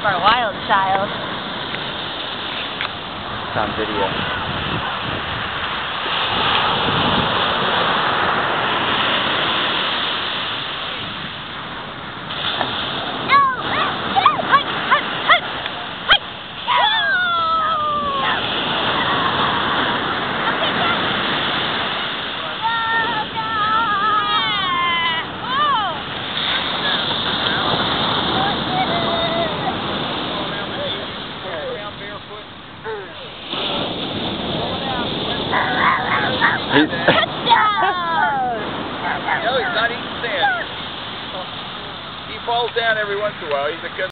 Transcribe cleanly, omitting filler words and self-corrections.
our wild child. It's on video. No, he's not eating sand. He falls down every once in a while. He's a good